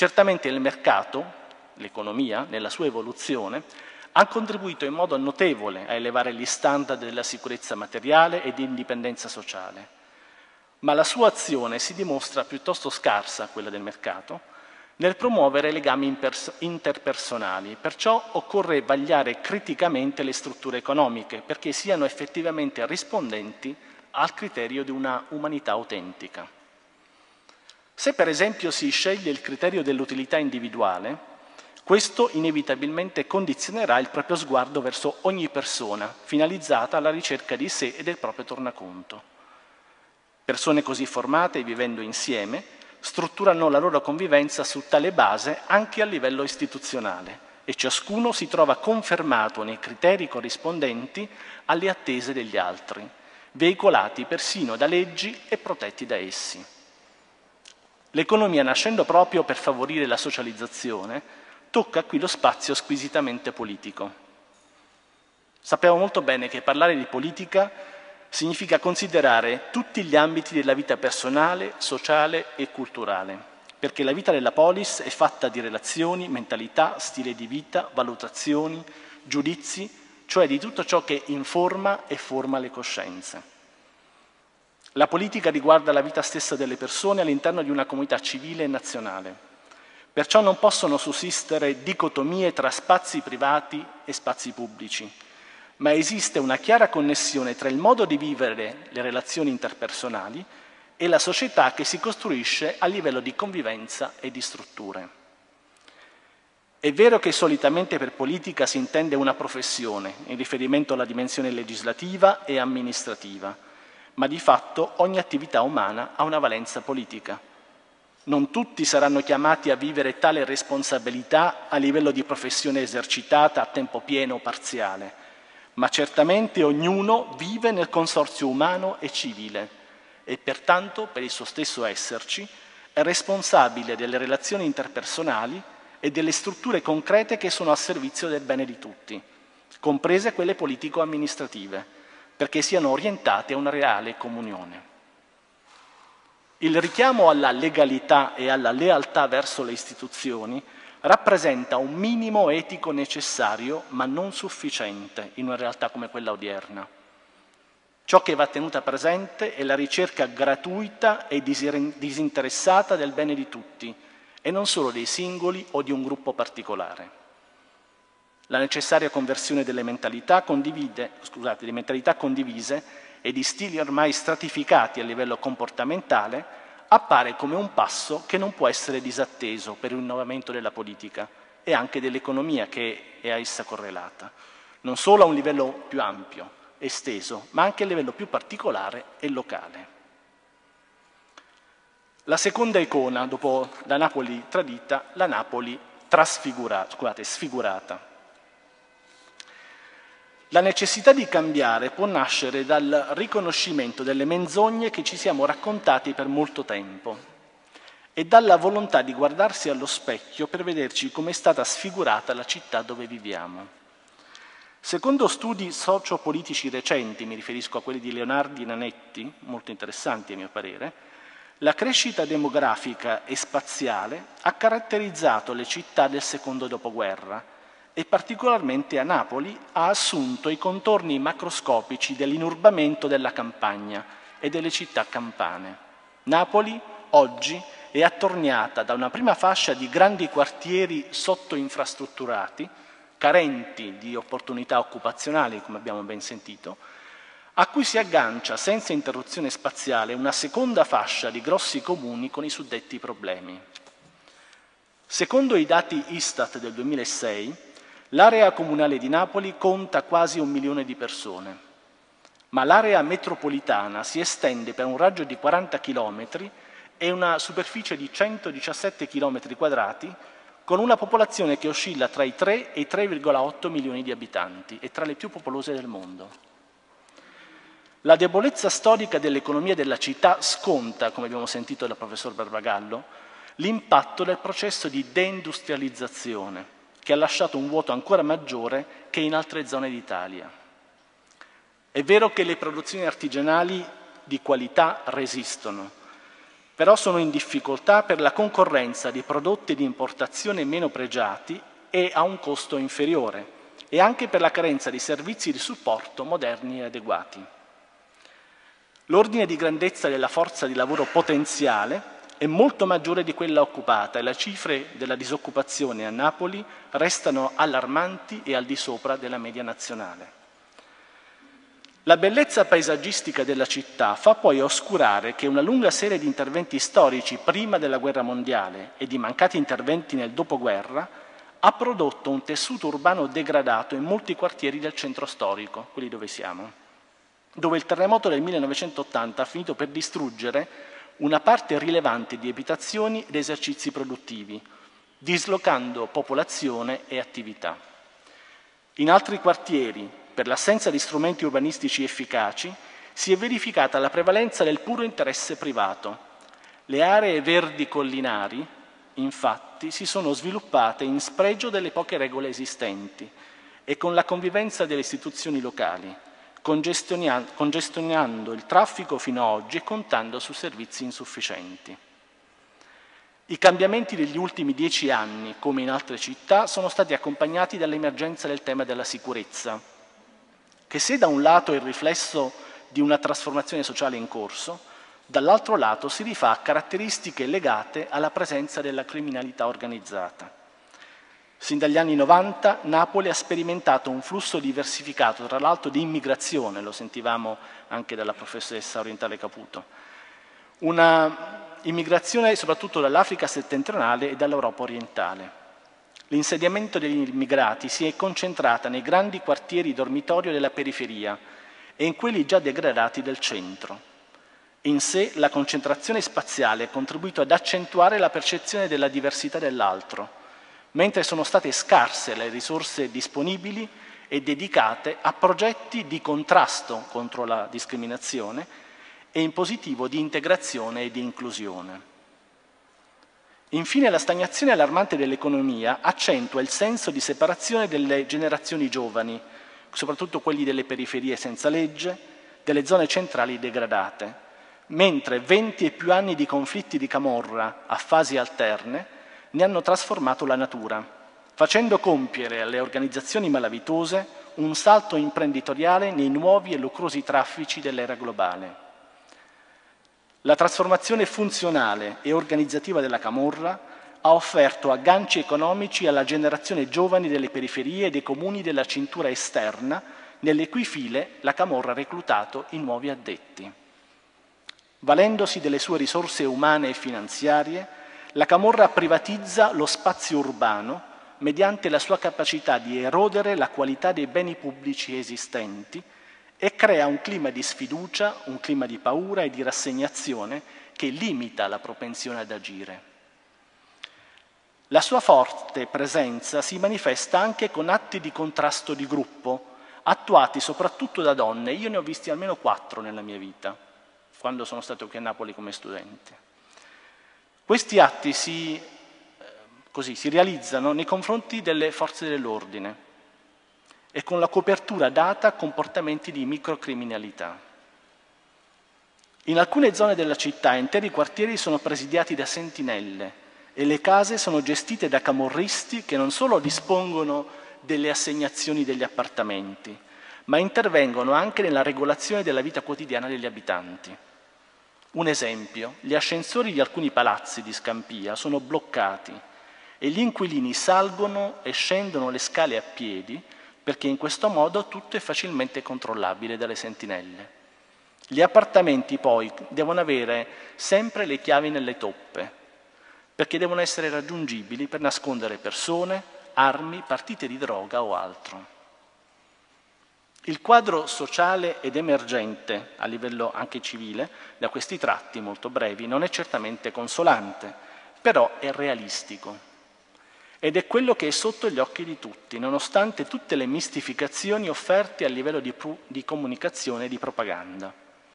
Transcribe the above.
Certamente il mercato, l'economia, nella sua evoluzione, ha contribuito in modo notevole a elevare gli standard della sicurezza materiale e di indipendenza sociale, ma la sua azione si dimostra piuttosto scarsa, quella del mercato, nel promuovere legami interpersonali. Perciò occorre vagliare criticamente le strutture economiche perché siano effettivamente rispondenti al criterio di una umanità autentica. Se per esempio si sceglie il criterio dell'utilità individuale, questo inevitabilmente condizionerà il proprio sguardo verso ogni persona, finalizzata alla ricerca di sé e del proprio tornaconto. Persone così formate, vivendo insieme, strutturano la loro convivenza su tale base anche a livello istituzionale e ciascuno si trova confermato nei criteri corrispondenti alle attese degli altri, veicolati persino da leggi e protetti da essi. L'economia, nascendo proprio per favorire la socializzazione, tocca qui lo spazio squisitamente politico. Sappiamo molto bene che parlare di politica significa considerare tutti gli ambiti della vita personale, sociale e culturale, perché la vita della polis è fatta di relazioni, mentalità, stile di vita, valutazioni, giudizi, cioè di tutto ciò che informa e forma le coscienze. La politica riguarda la vita stessa delle persone all'interno di una comunità civile e nazionale. Perciò non possono sussistere dicotomie tra spazi privati e spazi pubblici, ma esiste una chiara connessione tra il modo di vivere le relazioni interpersonali e la società che si costruisce a livello di convivenza e di strutture. È vero che solitamente per politica si intende una professione in riferimento alla dimensione legislativa e amministrativa, ma di fatto ogni attività umana ha una valenza politica. Non tutti saranno chiamati a vivere tale responsabilità a livello di professione esercitata a tempo pieno o parziale, ma certamente ognuno vive nel consorzio umano e civile e pertanto, per il suo stesso esserci, è responsabile delle relazioni interpersonali e delle strutture concrete che sono a servizio del bene di tutti, comprese quelle politico-amministrative, perché siano orientate a una reale comunione. Il richiamo alla legalità e alla lealtà verso le istituzioni rappresenta un minimo etico necessario ma non sufficiente in una realtà come quella odierna. Ciò che va tenuta presente è la ricerca gratuita e disinteressata del bene di tutti e non solo dei singoli o di un gruppo particolare. La necessaria conversione delle mentalità condivise e di stili ormai stratificati a livello comportamentale appare come un passo che non può essere disatteso per il rinnovamento della politica e anche dell'economia che è a essa correlata, non solo a un livello più ampio, esteso, ma anche a livello più particolare e locale. La seconda icona, dopo la Napoli tradita, la Napoli sfigurata. La necessità di cambiare può nascere dal riconoscimento delle menzogne che ci siamo raccontati per molto tempo e dalla volontà di guardarsi allo specchio per vederci come è stata sfigurata la città dove viviamo. Secondo studi sociopolitici recenti, mi riferisco a quelli di Leonardi e Nanetti, molto interessanti a mio parere, la crescita demografica e spaziale ha caratterizzato le città del secondo dopoguerra e particolarmente a Napoli ha assunto i contorni macroscopici dell'inurbamento della campagna e delle città campane. Napoli oggi è attorniata da una prima fascia di grandi quartieri sottoinfrastrutturati, carenti di opportunità occupazionali, come abbiamo ben sentito, a cui si aggancia senza interruzione spaziale una seconda fascia di grossi comuni con i suddetti problemi. Secondo i dati Istat del 2006, l'area comunale di Napoli conta quasi 1 milione di persone, ma l'area metropolitana si estende per un raggio di 40 chilometri e una superficie di 117 chilometri quadrati, con una popolazione che oscilla tra i 3 e i 3,8 milioni di abitanti e tra le più popolose del mondo. La debolezza storica dell'economia della città sconta, come abbiamo sentito dal professor Barbagallo, l'impatto del processo di deindustrializzazione, che ha lasciato un vuoto ancora maggiore che in altre zone d'Italia. È vero che le produzioni artigianali di qualità resistono, però sono in difficoltà per la concorrenza di prodotti di importazione meno pregiati e a un costo inferiore, e anche per la carenza di servizi di supporto moderni e adeguati. L'ordine di grandezza della forza di lavoro potenziale è molto maggiore di quella occupata e le cifre della disoccupazione a Napoli restano allarmanti e al di sopra della media nazionale. La bellezza paesaggistica della città fa poi oscurare che una lunga serie di interventi storici prima della guerra mondiale e di mancati interventi nel dopoguerra ha prodotto un tessuto urbano degradato in molti quartieri del centro storico, quelli dove siamo, dove il terremoto del 1980 ha finito per distruggere una parte rilevante di abitazioni ed esercizi produttivi, dislocando popolazione e attività. In altri quartieri, per l'assenza di strumenti urbanistici efficaci, si è verificata la prevalenza del puro interesse privato. Le aree verdi collinari, infatti, si sono sviluppate in spregio delle poche regole esistenti e con la convivenza delle istituzioni locali, congestionando il traffico fino ad oggi e contando su servizi insufficienti. I cambiamenti degli ultimi 10 anni, come in altre città, sono stati accompagnati dall'emergenza del tema della sicurezza, che se da un lato è il riflesso di una trasformazione sociale in corso, dall'altro lato si rifà a caratteristiche legate alla presenza della criminalità organizzata. Sin dagli anni 90 Napoli ha sperimentato un flusso diversificato, tra l'altro di immigrazione, lo sentivamo anche dalla professoressa Orientale Caputo, una immigrazione soprattutto dall'Africa settentrionale e dall'Europa orientale. L'insediamento degli immigrati si è concentrata nei grandi quartieri dormitorio della periferia e in quelli già degradati del centro. In sé la concentrazione spaziale ha contribuito ad accentuare la percezione della diversità dell'altro, mentre sono state scarse le risorse disponibili e dedicate a progetti di contrasto contro la discriminazione e in positivo di integrazione e di inclusione. Infine, la stagnazione allarmante dell'economia accentua il senso di separazione delle generazioni giovani, soprattutto quelli delle periferie senza legge, delle zone centrali degradate, mentre 20 e più anni di conflitti di camorra a fasi alterne ne hanno trasformato la natura, facendo compiere alle organizzazioni malavitose un salto imprenditoriale nei nuovi e lucrosi traffici dell'era globale. La trasformazione funzionale e organizzativa della camorra ha offerto agganci economici alla generazione giovane delle periferie e dei comuni della cintura esterna, nelle cui file la camorra ha reclutato i nuovi addetti. Valendosi delle sue risorse umane e finanziarie, la camorra privatizza lo spazio urbano mediante la sua capacità di erodere la qualità dei beni pubblici esistenti e crea un clima di sfiducia, un clima di paura e di rassegnazione che limita la propensione ad agire. La sua forte presenza si manifesta anche con atti di contrasto di gruppo, attuati soprattutto da donne. Io ne ho visti almeno 4 nella mia vita, quando sono stato qui a Napoli come studente. Questi atti si realizzano nei confronti delle forze dell'ordine e con la copertura data a comportamenti di microcriminalità. In alcune zone della città interi quartieri sono presidiati da sentinelle e le case sono gestite da camorristi che non solo dispongono delle assegnazioni degli appartamenti, ma intervengono anche nella regolazione della vita quotidiana degli abitanti. Un esempio, gli ascensori di alcuni palazzi di Scampia sono bloccati e gli inquilini salgono e scendono le scale a piedi perché in questo modo tutto è facilmente controllabile dalle sentinelle. Gli appartamenti poi devono avere sempre le chiavi nelle toppe perché devono essere raggiungibili per nascondere persone, armi, partite di droga o altro. Il quadro sociale ed emergente, a livello anche civile, da questi tratti molto brevi, non è certamente consolante, però è realistico. Ed è quello che è sotto gli occhi di tutti, nonostante tutte le mistificazioni offerte a livello di comunicazione e di propaganda.